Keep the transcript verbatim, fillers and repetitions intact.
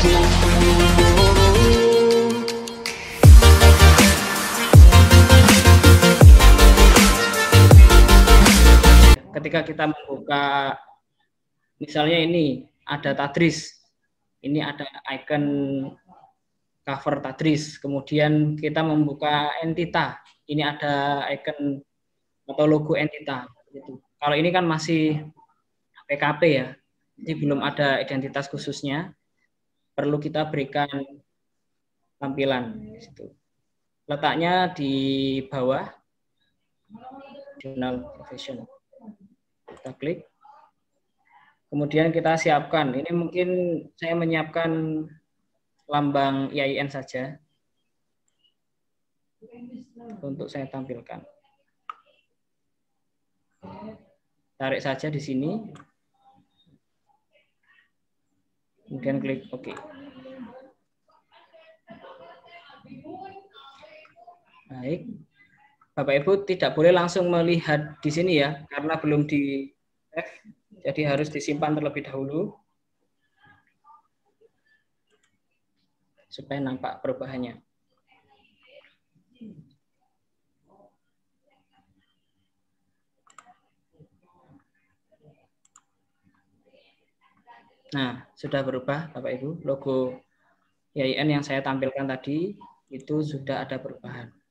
Ketika kita membuka, misalnya ini ada Tadris, ini ada icon cover Tadris, kemudian kita membuka Entita, ini ada icon atau logo Entita. Gitu. Kalau ini kan masih P K P ya, jadi belum ada identitas khususnya, perlu kita berikan tampilan. Letaknya di bawah, jurnal profesional. Kita klik. Kemudian kita siapkan. Ini mungkin saya menyiapkan lambang I A I N saja untuk saya tampilkan. Tarik saja di sini. Kemudian klik OK. Baik. Bapak Ibu tidak boleh langsung melihat di sini ya, karena belum di save, jadi harus disimpan terlebih dahulu supaya nampak perubahannya. Nah, sudah berubah Bapak Ibu, logo I A I N yang saya tampilkan tadi itu sudah ada perubahan.